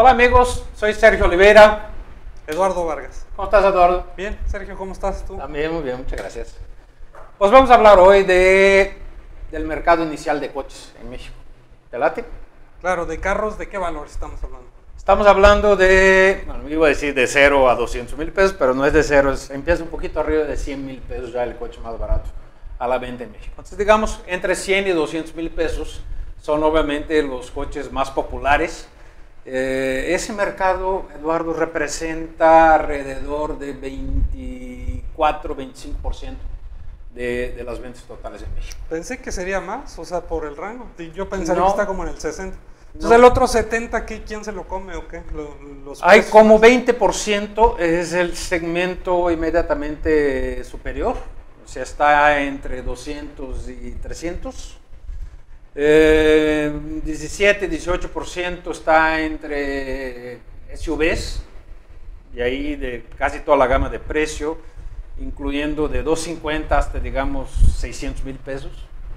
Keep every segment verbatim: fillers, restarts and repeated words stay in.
Hola amigos, soy Sergio Oliveira. Eduardo Vargas. ¿Cómo estás, Eduardo? Bien, Sergio, ¿cómo estás tú? También muy bien, muchas gracias. Pues vamos a hablar hoy de, del mercado inicial de coches en México. ¿Te late? Claro, de carros, ¿de qué valor estamos hablando? Estamos hablando de, bueno, iba a decir de cero a doscientos mil pesos, pero no es de cero, es, empieza un poquito arriba de cien mil pesos ya el coche más barato a la venta en México. Entonces, digamos, entre cien y doscientos mil pesos son obviamente los coches más populares. Eh, ese mercado, Eduardo, representa alrededor de veinticuatro, veinticinco por ciento de, de las ventas totales en México. Pensé que sería más, o sea, por el rango. Yo pensaría No. que está como en el sesenta. Entonces, No. el otro setenta, ¿qué, ¿quién se lo come o qué? Lo- los Hay precios. como veinte por ciento, es el segmento inmediatamente superior, o sea, está entre doscientos y trescientos. Eh, diecisiete, dieciocho por ciento está entre S U Vs, y ahí de casi toda la gama de precio, incluyendo de doscientos cincuenta hasta, digamos, seiscientos mil pesos.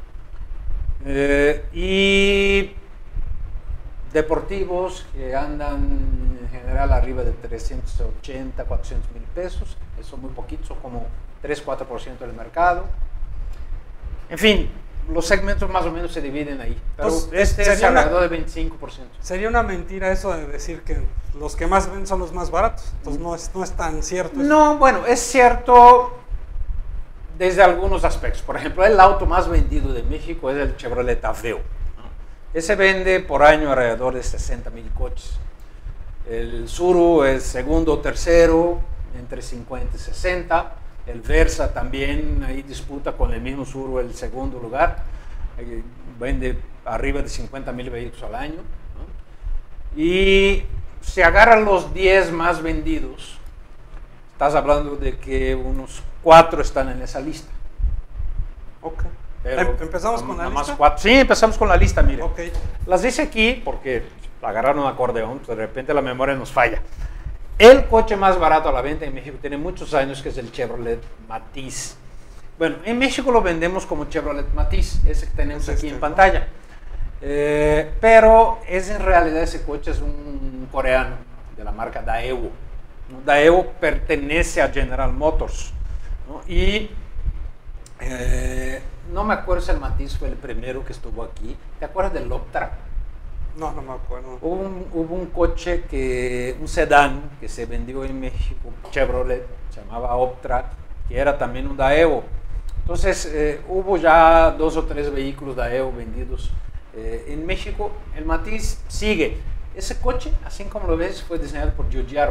Eh, y deportivos que andan en general arriba de trescientos ochenta, cuatrocientos mil pesos, eso muy poquito, son como tres, cuatro por ciento del mercado. En fin, los segmentos más o menos se dividen ahí, pero Pues, este es sería una- alrededor de veinticinco por ciento. Sería una mentira eso de decir que los que más ven son los más baratos. Entonces, no es, no es tan cierto. eso. No, bueno, es cierto desde algunos aspectos. Por ejemplo, el auto más vendido de México es el Chevrolet Aveo. Ese vende por año alrededor de sesenta mil coches. El Tsuru es segundo o tercero, entre cincuenta y sesenta. El Versa también ahí disputa con el mismo Tsuru el segundo lugar. Ahí vende arriba de cincuenta mil vehículos al año, ¿no? Y si agarran los diez más vendidos, estás hablando de que unos cuatro están en esa lista. Ok. Pero Em- ¿Empezamos nada con la más lista? cuatro. Sí, empezamos con la lista, mire. Ok. Las dice aquí porque agarraron un acordeón, pues de repente la memoria nos falla. El coche más barato a la venta en México tiene muchos años, que es el Chevrolet Matiz. Bueno, en México lo vendemos como Chevrolet Matiz, ese que tenemos Es aquí este, en ¿no? pantalla. Eh, pero es en realidad, ese coche es un coreano de la marca Daewoo, ¿no? Daewoo pertenece a General Motors, ¿no? Y eh, no me acuerdo si el Matiz fue el primero que estuvo aquí. ¿Te acuerdas del Optra? No, no me acuerdo. Hubo un, hubo un coche, que, un sedán que se vendió en México, Chevrolet, se llamaba Optra, que era también un Daewoo. Entonces, eh, hubo ya dos o tres vehículos Daewoo vendidos eh, en México. El Matiz sigue. Ese coche, así como lo ves, fue diseñado por Giugiaro.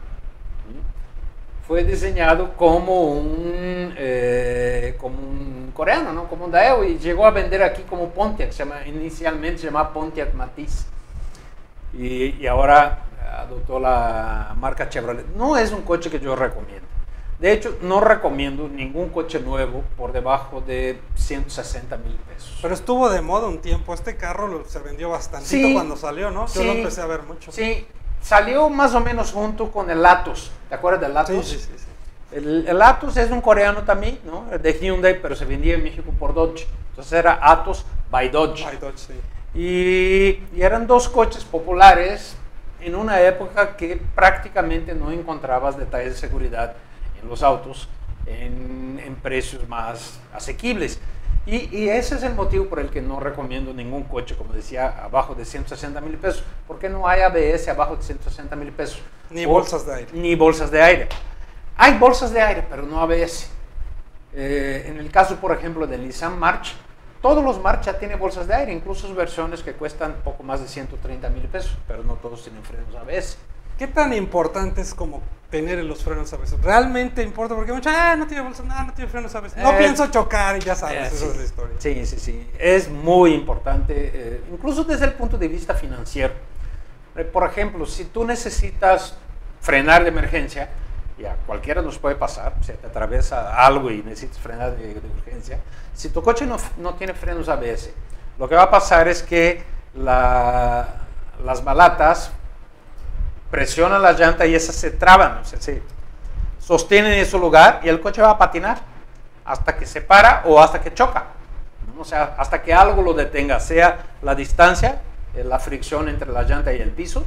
¿Mm? Fue diseñado como un, eh, como un coreano, ¿no? Como un Daewoo, y llegó a vender aquí como Pontiac. Se llama, inicialmente se llamaba Pontiac Matiz, y, y ahora adoptó la marca Chevrolet. No es un coche que yo recomiendo. De hecho, no recomiendo ningún coche nuevo por debajo de ciento sesenta mil pesos. Pero estuvo de moda un tiempo. Este carro lo- se vendió bastantito Sí, cuando salió, ¿no? Yo sí, lo empecé a ver mucho. Sí, salió más o menos junto con el Atos. ¿Te acuerdas del Atos? sí, sí, sí, sí. El, el Atos es un coreano también, ¿no? De Hyundai, pero se vendía en México por Dodge. Entonces era Atos by Dodge. Ay, Dodge, sí. Y, y eran dos coches populares en una época que prácticamente no encontrabas detalles de seguridad en los autos en, en precios más asequibles. Y, y ese es el motivo por el que no recomiendo ningún coche, como decía, abajo de ciento sesenta mil pesos. Porque no hay A B S abajo de ciento sesenta mil pesos. Ni O- bolsas de aire. Ni bolsas de aire. Hay bolsas de aire, pero no A B S. Eh, en el caso, por ejemplo, del Nissan March, todos los March ya tienen bolsas de aire, incluso sus versiones que cuestan poco más de ciento treinta mil pesos, pero no todos tienen frenos A B S. ¿Qué tan importante es como tener los frenos a veces? ¿Realmente importa? Porque muchos, ah, no tiene bolsa, no, no tiene frenos a veces. No Eh, pienso chocar y ya sabes, Eh, esa sí. es la historia. Sí, sí, sí. Es muy importante, eh, incluso desde el punto de vista financiero. Eh, por ejemplo, si tú necesitas frenar de emergencia, y a cualquiera nos puede pasar, se te atraviesa algo y necesitas frenar de, de urgencia. Si tu coche no, no tiene frenos A B S, lo que va a pasar es que la, las balatas presionan la llanta y esas se traban, o sea, se sostienen en su lugar y el coche va a patinar hasta que se para o hasta que choca, ¿no? O sea, hasta que algo lo detenga, sea la distancia, eh, la fricción entre la llanta y el piso,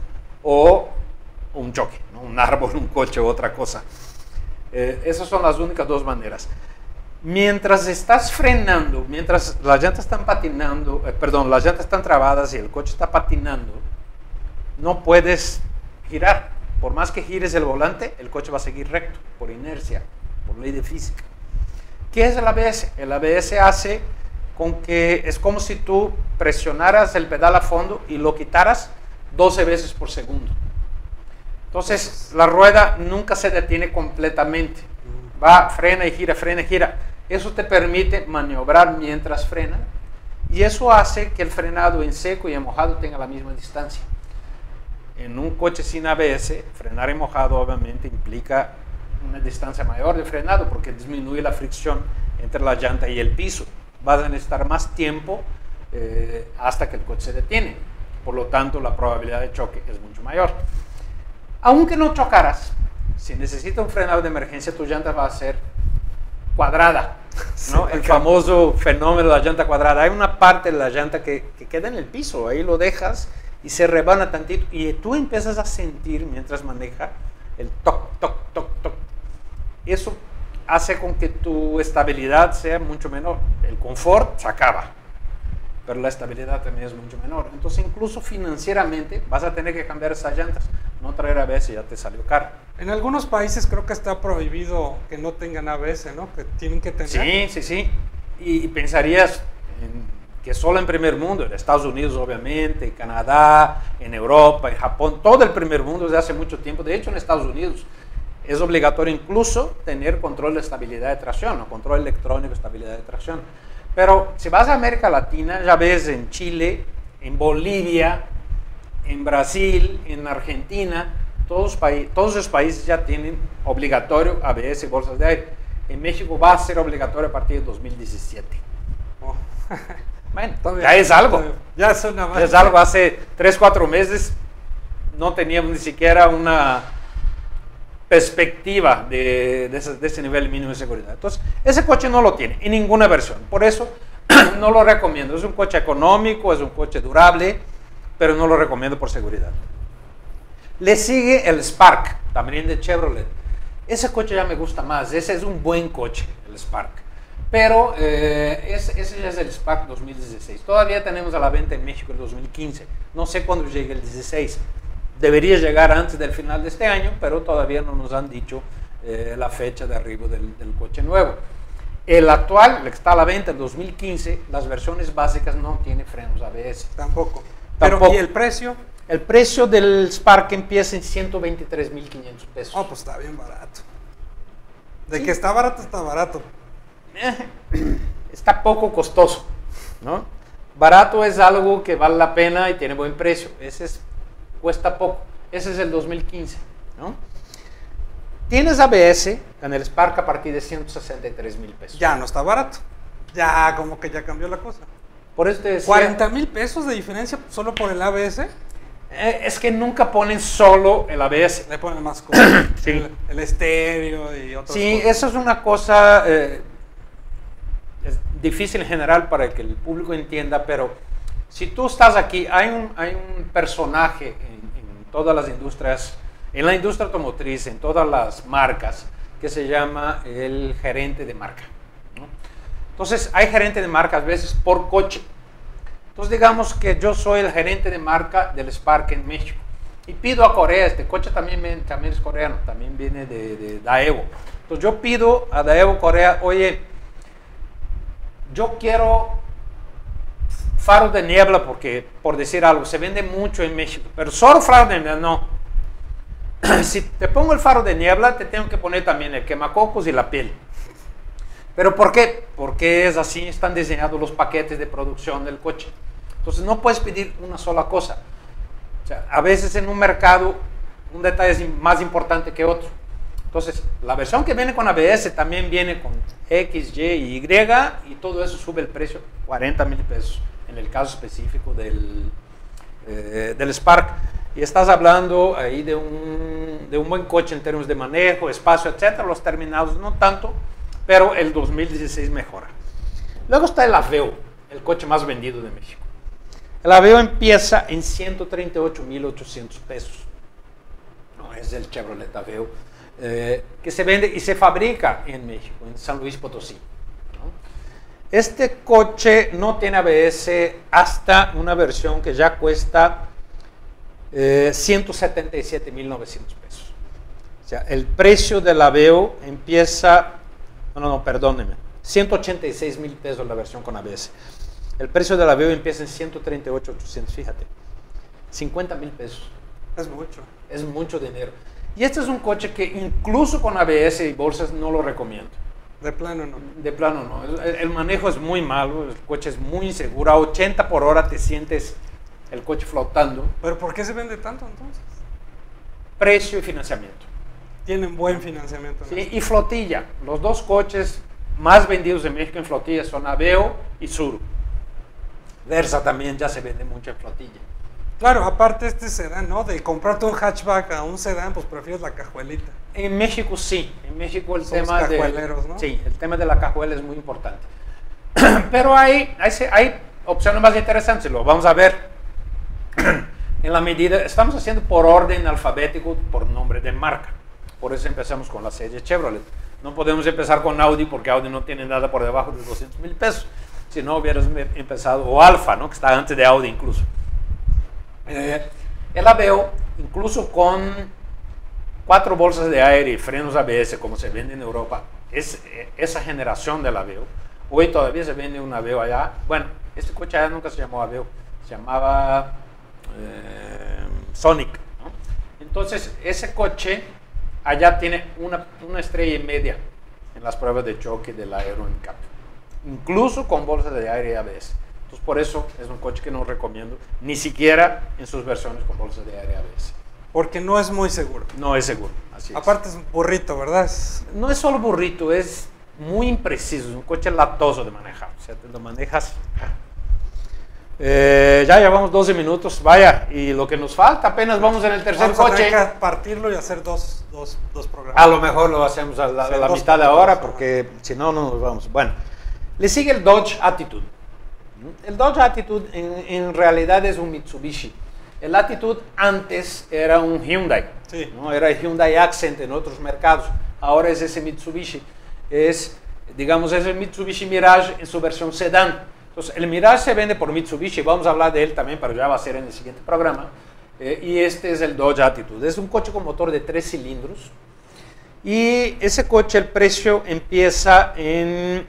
o un choque, ¿no? Un árbol, un coche u otra cosa. Eh, esas son las únicas dos maneras. Mientras estás frenando, mientras las llantas están patinando, eh, perdón, las llantas están trabadas y el coche está patinando, no puedes girar. Por más que gires el volante, el coche va a seguir recto, por inercia, por ley de física. ¿Qué es el A B S? El A B S hace con que es como si tú presionaras el pedal a fondo y lo quitaras doce veces por segundo. Entonces, la rueda nunca se detiene completamente. Va, frena y gira, frena y gira. Eso te permite maniobrar mientras frena y eso hace que el frenado en seco y en mojado tenga la misma distancia. En un coche sin A B S, frenar en mojado obviamente implica una distancia mayor de frenado porque disminuye la fricción entre la llanta y el piso. Vas a necesitar más tiempo eh, hasta que el coche se detiene. Por lo tanto, la probabilidad de choque es mucho mayor. Aunque no chocaras, si necesitas un frenado de emergencia, tu llanta va a ser cuadrada, ¿no? Sí, el famoso fenómeno de la llanta cuadrada. Hay una parte de la llanta que, que queda en el piso, ahí lo dejas y se rebana tantito y tú empiezas a sentir mientras maneja el toc, toc, toc, toc. Eso hace con que tu estabilidad sea mucho menor. El confort se acaba, pero la estabilidad también es mucho menor. Entonces, incluso financieramente vas a tener que cambiar esas llantas. No traer A B S ya te salió caro. En algunos países creo que está prohibido que no tengan A B S, ¿no? Que tienen que tener. Sí, sí, sí. Y, y pensarías en, que solo en primer mundo, en Estados Unidos obviamente, en Canadá, en Europa, en Japón, todo el primer mundo desde hace mucho tiempo. De hecho, en Estados Unidos es obligatorio incluso tener control de estabilidad de tracción, o control electrónico de estabilidad de tracción. Pero si vas a América Latina, ya ves en Chile, en Bolivia, en Brasil, en Argentina, todos, todos esos países ya tienen obligatorio A B S y bolsas de aire. En México va a ser obligatorio a partir de dos mil diecisiete. Oh. Bueno, todavía, ya es algo. Ya es, una ya es algo. Hace tres, cuatro meses no teníamos ni siquiera una perspectiva de, de, ese, de ese nivel mínimo de seguridad. Entonces, ese coche no lo tiene en ninguna versión. Por eso no lo recomiendo. Es un coche económico, es un coche durable, pero no lo recomiendo por seguridad. Le sigue el Spark, también de Chevrolet. Ese coche ya me gusta más. Ese es un buen coche, el Spark. Pero eh, ese, ese ya es el Spark dos mil dieciséis. Todavía tenemos a la venta en México el dos mil quince. No sé cuándo llegue el dieciséis. Debería llegar antes del final de este año, pero todavía no nos han dicho eh, la fecha de arribo del, del coche nuevo. El actual, el que está a la venta, el dos mil quince, las versiones básicas no tiene frenos A B S. Tampoco. Tampoco. Pero, ¿y el precio? El precio del Spark empieza en ciento veintitrés mil quinientos pesos. Oh, pues está bien barato. De sí. Que está barato, está barato. Está poco costoso, ¿no? Barato es algo que vale la pena y tiene buen precio. Ese es, cuesta poco. Ese es el dos mil quince, ¿no? Tienes A B S en el Spark a partir de ciento sesenta y tres mil pesos. Ya no está barato. Ya, como que ya cambió la cosa. Por eso te decía, cuarenta mil pesos de diferencia solo por el A B S. Eh, es que nunca ponen solo el A B S. Le ponen más cosas. Sí. El, el estéreo y otras sí, cosas. Eso es una cosa eh, es difícil en general para que el público entienda, pero si tú estás aquí, hay un, hay un personaje en, en todas las industrias, en la industria automotriz, en todas las marcas, que se llama el gerente de marca, ¿no? Entonces, hay gerente de marca a veces por coche. Entonces, digamos que yo soy el gerente de marca del Spark en México y pido a Corea, este coche también, también es coreano, también viene de, de Daewoo. Entonces, yo pido a Daewoo Corea, oye, yo quiero faros de niebla porque, por decir algo, se vende mucho en México, pero solo faros de niebla, no. Si te pongo el faro de niebla, te tengo que poner también el quemacocos y la piel. ¿Pero por qué? Porque es así, están diseñados los paquetes de producción del coche. Entonces no puedes pedir una sola cosa. O sea, a veces en un mercado un detalle es más importante que otro. Entonces, la versión que viene con A B S también viene con X, Y y Y, y todo eso sube el precio cuarenta mil pesos en el caso específico del, eh, del Spark. Y estás hablando ahí de un, de un buen coche en términos de manejo, espacio, etcétera. Los terminados no tanto, pero el dos mil dieciséis mejora. Luego está el Aveo, el coche más vendido de México. El Aveo empieza en ciento treinta y ocho mil ochocientos pesos. es el Chevrolet Aveo, eh, que se vende y se fabrica en México, en San Luis Potosí, ¿no? Este coche no tiene A B S hasta una versión que ya cuesta eh, ciento setenta y siete mil novecientos pesos. O sea, el precio del Aveo empieza, no, no, no, perdónenme, ciento ochenta y seis mil pesos la versión con A B S. El precio del Aveo empieza en ciento treinta y ocho mil ochocientos, fíjate, cincuenta mil pesos. Es mucho. Es mucho dinero. Y este es un coche que incluso con A B S y bolsas no lo recomiendo. De plano no. De plano no. El, el manejo es muy malo, el coche es muy inseguro. A ochenta por hora te sientes el coche flotando. ¿Pero por qué se vende tanto entonces? Precio y financiamiento. Tienen buen financiamiento, ¿no? Sí, y flotilla. Los dos coches más vendidos en México en flotilla son Aveo y Tsuru. Versa también ya se vende mucho en flotilla. Claro, aparte este sedán, ¿no? De comprarte un hatchback a un sedán, pues prefieres la cajuelita. En México sí, en México el Somos tema de cajueleros, ¿no? Sí, el tema de la cajuela es muy importante. Pero hay, hay, hay opciones más interesantes, lo vamos a ver en la medida, estamos haciendo por orden alfabético, por nombre de marca. Por eso empezamos con la serie Chevrolet. No podemos empezar con Audi porque Audi no tiene nada por debajo de doscientos mil pesos. Si no hubieras empezado, o Alfa, ¿no? Que está antes de Audi incluso. Eh, el Aveo, incluso con cuatro bolsas de aire y frenos A B S, como se vende en Europa, es eh, esa generación del Aveo. Hoy todavía se vende un Aveo allá. Bueno, este coche allá nunca se llamó Aveo, se llamaba eh, Sonic, ¿no? Entonces, ese coche allá tiene una, una estrella y media en las pruebas de choque del Aero NCAP, incluso con bolsas de aire y A B S. Entonces, por eso es un coche que no recomiendo, ni siquiera en sus versiones con bolsas de aire A B S. Porque no es muy seguro. No es seguro, así es. Aparte es un burrito, ¿verdad? Es... No es solo burrito, es muy impreciso, es un coche latoso de manejar. O sea, te lo manejas. Eh, ya llevamos doce minutos, vaya, y lo que nos falta, apenas vamos en el tercer Vamos a coche. tener que partirlo y hacer dos, dos, dos programas. A lo mejor lo hacemos a la, Sí, a la dos mitad de capítulos, ahora, ajá. porque si no, no nos vamos. Bueno, le sigue el Dodge Attitude. El Dodge Attitude en, en realidad es un Mitsubishi. El Attitude antes era un Hyundai, Sí. ¿no? Era el Hyundai Accent en otros mercados. Ahora es ese Mitsubishi. Es, digamos, es el Mitsubishi Mirage en su versión sedán. Entonces, el Mirage se vende por Mitsubishi, vamos a hablar de él también, pero ya va a ser en el siguiente programa. Eh, y este es el Dodge Attitude. Es un coche con motor de tres cilindros. Y ese coche, el precio empieza en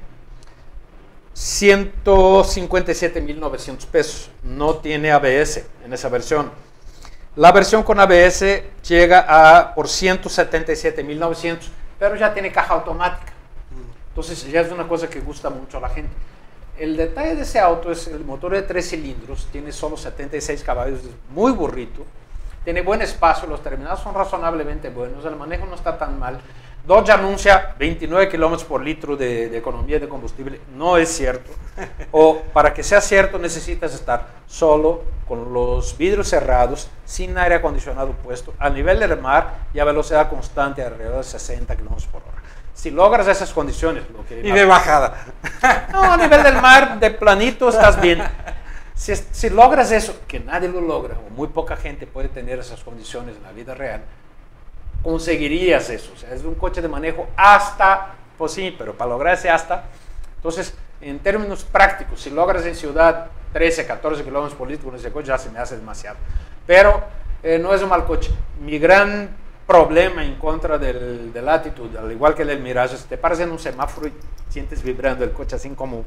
ciento cincuenta y siete mil novecientos pesos. No tiene A B S en esa versión. La versión con A B S llega a por ciento setenta y siete mil novecientos, pero ya tiene caja automática. Entonces ya es una cosa que gusta mucho a la gente. El detalle de ese auto es el motor de tres cilindros, tiene solo setenta y seis caballos, es muy burrito, tiene buen espacio, los terminados son razonablemente buenos, el manejo no está tan mal. Dodge anuncia veintinueve kilómetros por litro de, de economía de combustible, no es cierto. O para que sea cierto necesitas estar solo, con los vidrios cerrados, sin aire acondicionado puesto, a nivel del mar y a velocidad constante alrededor de sesenta kilómetros por hora. Si logras esas condiciones... Lo que y de bajada. No, a nivel del mar, de planito, estás bien. Si, si logras eso, que nadie lo logra, o muy poca gente puede tener esas condiciones en la vida real, conseguirías eso. O sea, es un coche de manejo hasta, pues sí, pero para lograr ese hasta, entonces, en términos prácticos, si logras en ciudad trece, catorce kilómetros por litro con ese coche, ya se me hace demasiado. Pero eh, no es un mal coche. Mi gran problema en contra del, del Attitude, al igual que el del Mirage, es que te paras en un semáforo y sientes vibrando el coche así como,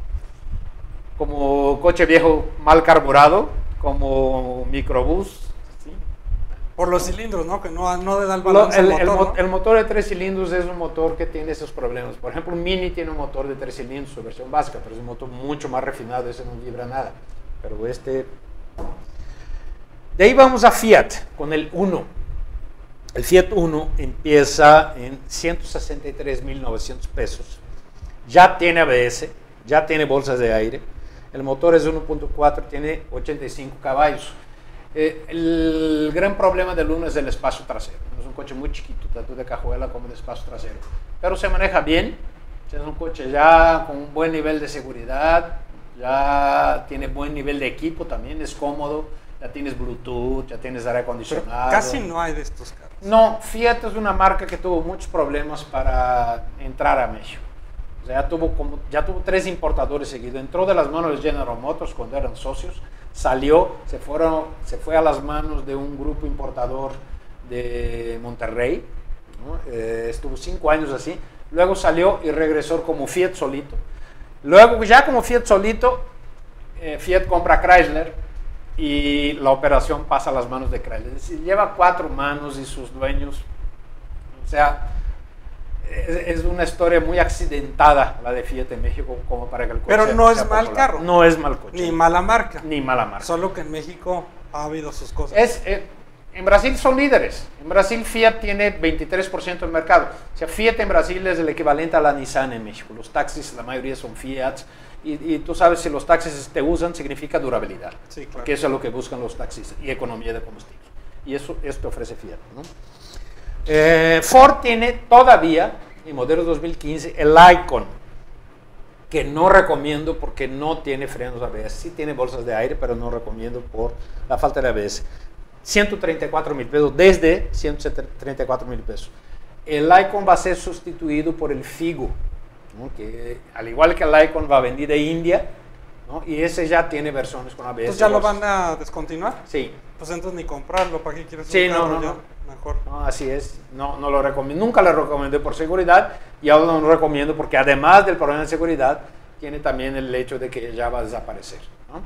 como coche viejo mal carburado, como microbús. ¿Sí? Por los cilindros, ¿no? Que no, no le da el Lo- balance el, al el motor, mo- ¿no? el motor de tres cilindros es un motor que tiene esos problemas. Por ejemplo, un Mini tiene un motor de tres cilindros, su versión básica, pero es un motor mucho más refinado, ese no vibra nada. Pero este... De ahí vamos a Fiat, con el Uno. El Fiat Uno empieza en ciento sesenta y tres mil novecientos pesos. Ya tiene A B S, ya tiene bolsas de aire. El motor es uno punto cuatro, tiene ochenta y cinco caballos. Eh, el gran problema del Uno es el espacio trasero. Es un coche muy chiquito, tanto de cajuela como de espacio trasero. Pero se maneja bien. Es un coche ya con un buen nivel de seguridad. Ya tiene buen nivel de equipo también, es cómodo. Ya tienes Bluetooth, ya tienes aire Pero acondicionado. casi no hay de estos carros. No, Fiat es una marca que tuvo muchos problemas para entrar a México. O sea, ya tuvo, como, ya tuvo tres importadores seguidos. Entró de las manos de General Motors cuando eran socios, salió, se, fueron, se fue a las manos de un grupo importador de Monterrey, ¿no? Eh, estuvo cinco años así, luego salió y regresó como Fiat solito. Luego, ya como Fiat solito, eh, Fiat compra Chrysler y la operación pasa a las manos de Chrysler. Es decir, lleva cuatro manos y sus dueños, o sea, es, es una historia muy accidentada la de Fiat en México como para que el coche Pero no es sea mal popular. carro. No es mal coche. Ni mala marca. Ni mala marca. Solo que en México ha habido sus cosas. Es, eh, en Brasil son líderes. En Brasil Fiat tiene veintitrés por ciento del mercado. O sea, Fiat en Brasil es el equivalente a la Nissan en México. Los taxis, la mayoría son Fiat. Y, y tú sabes, si los taxis te usan, significa durabilidad. Sí, claro. Porque eso es lo que buscan los taxis. Y economía de combustible. Y eso, eso te ofrece Fiat, ¿no? Eh, Ford tiene todavía, en modelo dos mil quince, el Icon, que no recomiendo porque no tiene frenos A B S. Sí tiene bolsas de aire, pero no recomiendo por la falta de A B S. ciento treinta y cuatro mil pesos, desde ciento treinta y cuatro mil pesos. El Icon va a ser sustituido por el Figo, ¿no? Que al igual que el Icon va a venir de India, ¿no? Y ese ya tiene versiones con A B S. ¿Entonces ya lo van a descontinuar? Sí. Pues entonces ni comprarlo, ¿para qué quieres un Sí, no, carro no, ya? no. Mejor. No, así es, no, no lo recomiendo, nunca lo recomendé por seguridad y ahora no lo recomiendo porque además del problema de seguridad, tiene también el hecho de que ya va a desaparecer, ¿no?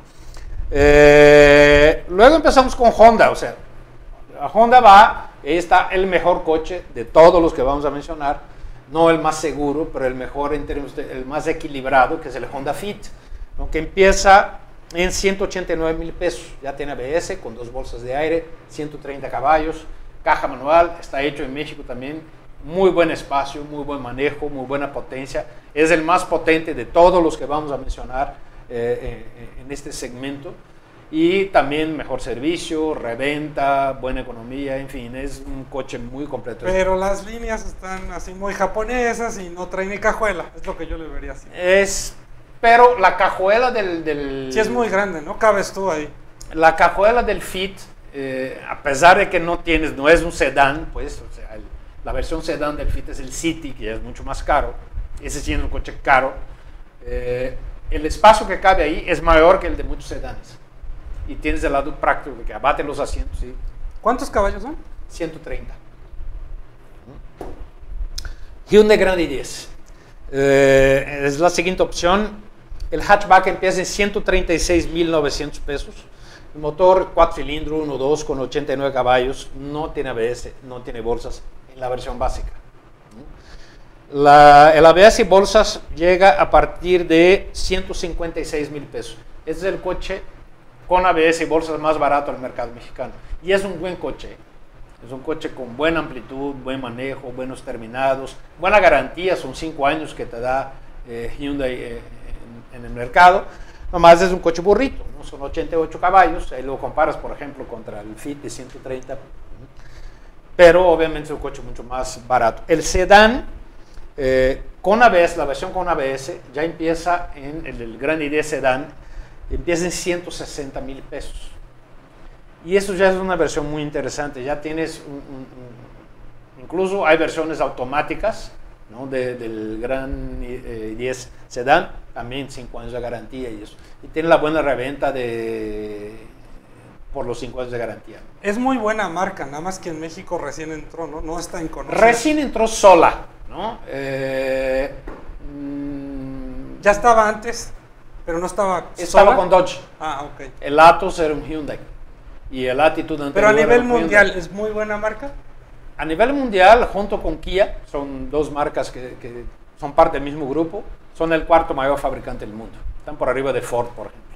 Eh, luego empezamos con Honda, o sea, a Honda va, está el mejor coche de todos los que vamos a mencionar, no el más seguro, pero el mejor en términos de, el más equilibrado, que es el Honda Fit, ¿no? Que empieza en ciento ochenta y nueve mil pesos, ya tiene A B S con dos bolsas de aire, ciento treinta caballos, caja manual, está hecho en México también, muy buen espacio, muy buen manejo, muy buena potencia, es el más potente de todos los que vamos a mencionar eh, eh, en este segmento, y también mejor servicio, reventa, buena economía, en fin, es un coche muy completo. Pero las líneas están así muy japonesas y no traen ni cajuela, es lo que yo le vería así. Es, pero la cajuela del... del Sí es muy grande, ¿no? Cabes tú ahí. La cajuela del Fit, eh, a pesar de que no tienes, no es un sedán, pues, o sea, el, la versión sedán del Fit es el City, que es mucho más caro, ese sí es un coche caro, eh, el espacio que cabe ahí es mayor que el de muchos sedanes, y tienes el lado práctico, que abate los asientos, ¿sí? ¿Cuántos caballos son? ciento treinta. Hyundai Grand i diez, eh, es la siguiente opción, el hatchback empieza en ciento treinta y seis mil novecientos pesos, el motor cuatro cilindros, uno punto dos con ochenta y nueve caballos, no tiene A B S, no tiene bolsas en la versión básica. La, el A B S y bolsas llega a partir de ciento cincuenta y seis mil pesos. Este es el coche con A B S y bolsas más barato del mercado mexicano. Y es un buen coche. Es un coche con buena amplitud, buen manejo, buenos terminados, buena garantía, son cinco años que te da eh, Hyundai eh, en, en el mercado. Nomás es un coche burrito, ¿no? Son ochenta y ocho caballos, ahí lo comparas, por ejemplo, contra el Fit de ciento treinta, pero obviamente es un coche mucho más barato. El sedán eh, con A B S, la versión con A B S, ya empieza en el, el Grand i diez sedán, empieza en ciento sesenta mil pesos. Y eso ya es una versión muy interesante, ya tienes, un, un, un, incluso hay versiones automáticas, ¿no? de, del Grand i diez sedán, también cinco años de garantía y eso. Y tiene la buena reventa de por los cinco años de garantía. Es muy buena marca, nada más que en México recién entró, ¿no? No está en conocida. Recién entró sola, ¿no? Eh, mmm, ya estaba antes, pero no estaba Estaba sola. con Dodge. Ah, ok. El Atos era un Hyundai. Y el Attitude anterior Pero a nivel era un mundial, Hyundai. ¿es muy buena marca? A nivel mundial, junto con Kia, son dos marcas que, que son parte del mismo grupo, son el cuarto mayor fabricante del mundo. Están por arriba de Ford, por ejemplo,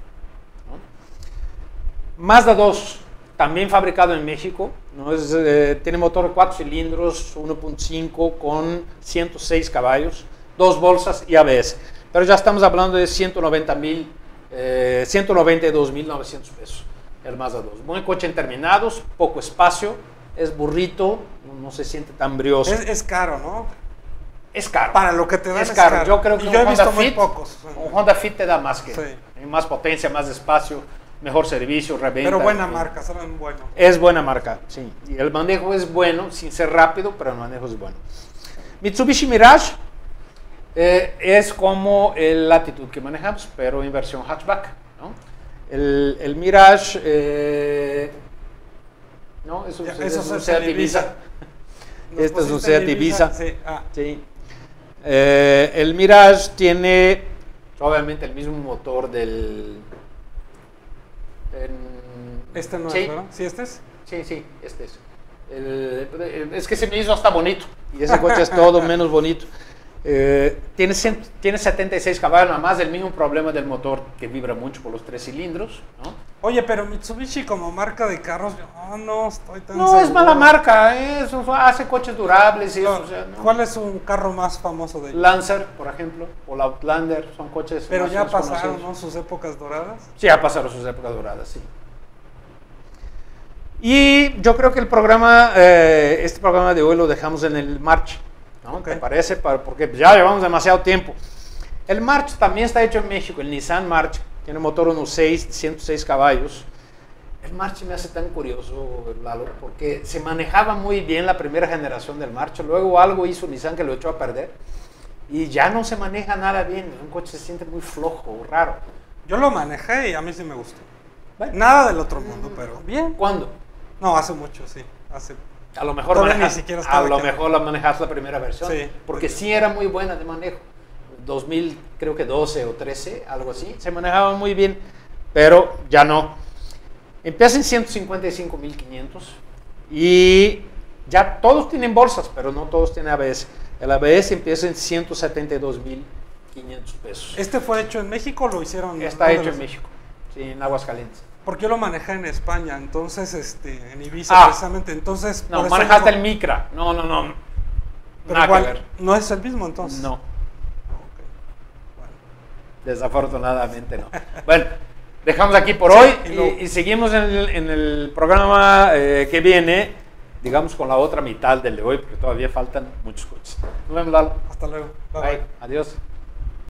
¿no? Mazda dos, también fabricado en México, ¿no? Es, eh, tiene motor de cuatro cilindros, uno punto cinco con ciento seis caballos, dos bolsas y A B S. Pero ya estamos hablando de ciento noventa mil, eh, ciento noventa y dos mil novecientos pesos, el Mazda dos. Buen coche en terminados, poco espacio, es burrito, no, no se siente tan brioso. Es, es caro, ¿no? Es caro. Para lo que te dan es es caro. caro. Yo creo que Y un yo he Honda visto muy Fit, pocos. un Honda Fit te da más que, Sí. más potencia, más espacio, mejor servicio, reventa. Pero buena eh, marca, son bueno. Es buena marca, sí. Y el manejo es bueno, sin ser rápido, pero el manejo es bueno. Mitsubishi Mirage eh, es como el Latitude que manejamos, pero en versión hatchback, ¿no? El, el Mirage, eh, no, es un, Ya, es eso un es Seat el Ibiza. Ibiza. Nos Este es un pusiste el Seat Ibiza. Sí, ah. Sí. Eh, el Mirage tiene, obviamente, el mismo motor del... en- Este no sí, es, ¿verdad? ¿Sí este es? Sí, sí, este es. El- es que se me hizo hasta bonito. Y ese coche es todo menos bonito. Eh, tiene, cien, tiene setenta y seis caballos, nada más el mismo problema del motor que vibra mucho por los tres cilindros, ¿no? Oye, pero Mitsubishi como marca de carros, yo no estoy tan No, seguro. es mala marca, ¿eh? Eso hace coches durables y No, eso, o sea, ¿no? ¿cuál es un carro más famoso de ellos? Lancer, por ejemplo, o la Outlander, son coches Pero más- ya más pasaron, conocidos. ¿no? Sus épocas doradas. Sí, ya pasaron sus épocas doradas, sí. Y yo creo que el programa, eh, este programa de hoy lo dejamos en el March, ¿no? Ok. ¿Te parece? Para- porque ya llevamos demasiado tiempo. El March también está hecho en México, el Nissan March, tiene motor uno punto seis, ciento seis caballos. El March me hace tan curioso, Lalo, porque se manejaba muy bien la primera generación del March, luego algo hizo Nissan que lo echó a perder y ya no se maneja nada bien, un coche se siente muy flojo, raro. Yo lo manejé y a mí sí me gustó. Bueno, Nada del otro mundo, pero bien. ¿cuándo? No, hace mucho, sí. Hace... A lo mejor, Todavía manejas, ni siquiera a estaba lo aquí. mejor la manejas la primera versión, Sí. porque sí era muy buena de manejo. dos mil, creo que doce o trece, algo así, se manejaba muy bien, pero ya no. Empieza en ciento cincuenta y cinco mil quinientos y ya todos tienen bolsas, pero no todos tienen A B S. El A B S empieza en ciento setenta y dos mil quinientos pesos. ¿Este fue hecho en México o lo hicieron? Está ¿dónde hecho lo- en México, sí, en Aguascalientes. Porque yo lo manejé en España, entonces, este, en Ibiza Ah. precisamente, entonces... No, por eso manejaste mismo- el Micra. No, no, no. Pero Nada igual, que ver. no es el mismo entonces. No. Ok. Bueno. Desafortunadamente no. Bueno, dejamos aquí por Sí, hoy y y, lo- y seguimos en el, en el programa eh, que viene, digamos con la otra mitad del de hoy, porque todavía faltan muchos coches. Nos vemos, Lalo. Hasta luego. Bye, Bye. bye. Adiós.